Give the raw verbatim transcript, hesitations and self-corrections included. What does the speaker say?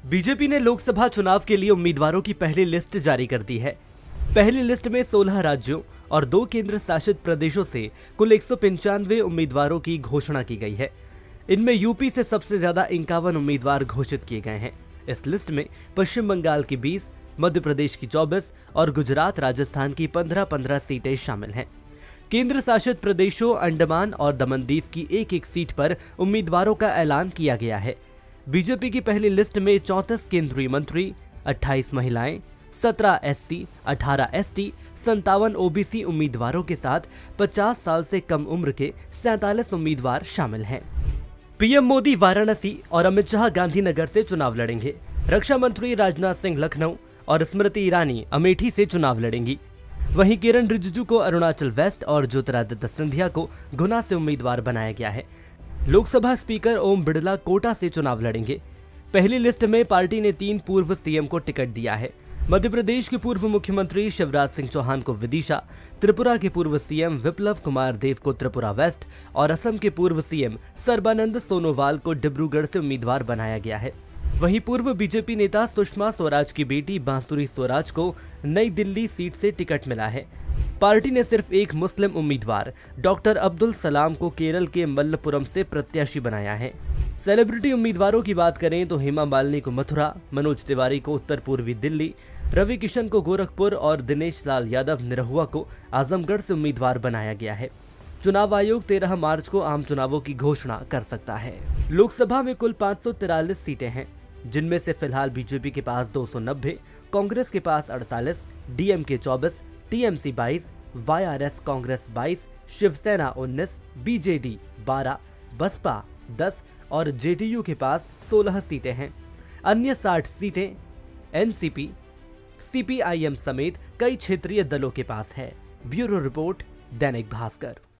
BJP ने लोकसभा चुनाव के लिए उम्मीदवारों की पहली लिस्ट जारी कर दी है। पहली लिस्ट में सोलह राज्यों और दो केंद्र शासित प्रदेशों से कुल एक सौ पंचानवे उम्मीदवारों की घोषणा की गई है। इनमें यूपी से सबसे ज्यादा इक्यावन उम्मीदवार घोषित किए गए हैं। इस लिस्ट में पश्चिम बंगाल की बीस, मध्य प्रदेश की चौबीस और गुजरात राजस्थान की पंद्रह पंद्रह सीटें शामिल हैं। केंद्र शासित प्रदेशों अंडमान और दमनदीव की एक एक सीट पर उम्मीदवारों का ऐलान किया गया है। बीजेपी की पहली लिस्ट में चौंतीस केंद्रीय मंत्री, अट्ठाईस महिलाएं, सत्रह एससी, अठारह एसटी, संतावन ओबीसी उम्मीदवारों के साथ पचास साल से कम उम्र के सैंतालीस उम्मीदवार शामिल हैं। पीएम मोदी वाराणसी और अमित शाह गांधीनगर से चुनाव लड़ेंगे। रक्षा मंत्री राजनाथ सिंह लखनऊ और स्मृति ईरानी अमेठी से चुनाव लड़ेंगी। वहीं किरण रिजिजू को अरुणाचल वेस्ट और ज्योतिरादित्य सिंधिया को गुना से उम्मीदवार बनाया गया है। लोकसभा स्पीकर ओम बिड़ला कोटा से चुनाव लड़ेंगे। पहली लिस्ट में पार्टी ने तीन पूर्व सीएम को टिकट दिया है। मध्य प्रदेश के पूर्व मुख्यमंत्री शिवराज सिंह चौहान को विदिशा, त्रिपुरा के पूर्व सीएम विप्लव कुमार देव को त्रिपुरा वेस्ट और असम के पूर्व सीएम सर्बानंद सोनोवाल को डिब्रूगढ़ से उम्मीदवार बनाया गया है। वहीं पूर्व बीजेपी नेता सुषमा स्वराज की बेटी बांसुरी स्वराज को नई दिल्ली सीट से टिकट मिला है। पार्टी ने सिर्फ एक मुस्लिम उम्मीदवार डॉक्टर अब्दुल सलाम को केरल के मल्लपुरम से प्रत्याशी बनाया है। सेलिब्रिटी उम्मीदवारों की बात करें तो हेमा मालिनी को मथुरा, मनोज तिवारी को उत्तर पूर्वी दिल्ली, रवि किशन को गोरखपुर और दिनेश लाल यादव निरहुआ को आजमगढ़ से उम्मीदवार बनाया गया है। चुनाव आयोग तेरह मार्च को आम चुनावों की घोषणा कर सकता है। लोकसभा में कुल पाँच सौ तिरालीस सीटें हैं, जिनमें से फिलहाल बीजेपी के पास दो सौ नब्बे, कांग्रेस के पास अड़तालीस, डीएमके चौबीस, टीएमसी बाईस, वाईआरएस कांग्रेस बाईस, शिवसेना उन्नीस, बीजेडी बारह, बसपा दस और जेडीयू के पास सोलह सीटें हैं। अन्य साठ सीटें एनसीपी, सीपीआईएम समेत कई क्षेत्रीय दलों के पास है। Bureau report, Dainik Bhaskar.